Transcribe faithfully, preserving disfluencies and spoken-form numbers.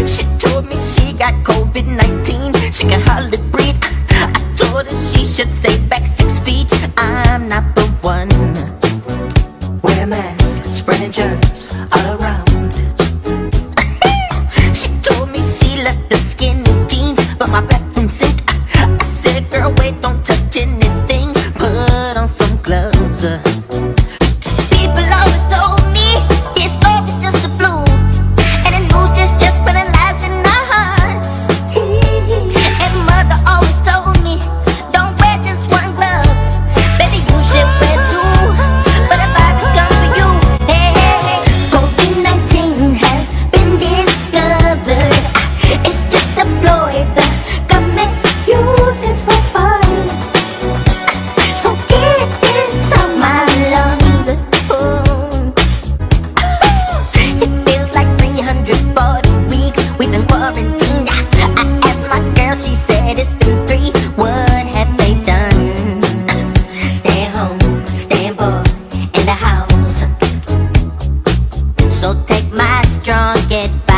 She told me she got COVID nineteen, she can hardly breathe. I told her she should stay back six feet. I'm not the one. Wear a mask, spreading germs all around. She told me she left the skinny jeans by my bathroom sink. I said, girl, wait, don't touch anything. Put on some gloves. People always told me this focus just a flu, and the news just just spreading lies in our hearts. And mother always told me, don't wear just one glove, baby, you should wear two. But the virus comes for you. Hey, hey, hey. COVID nineteen has been discovered. It's just a ploy the government uses for fun. So get this out my lungs. Ooh. It feels like three hundred forty weeks we've been quarantined. I asked my girl, she said it's been three. What have they done? Stay home, stay bored in the house. So take my strong advice.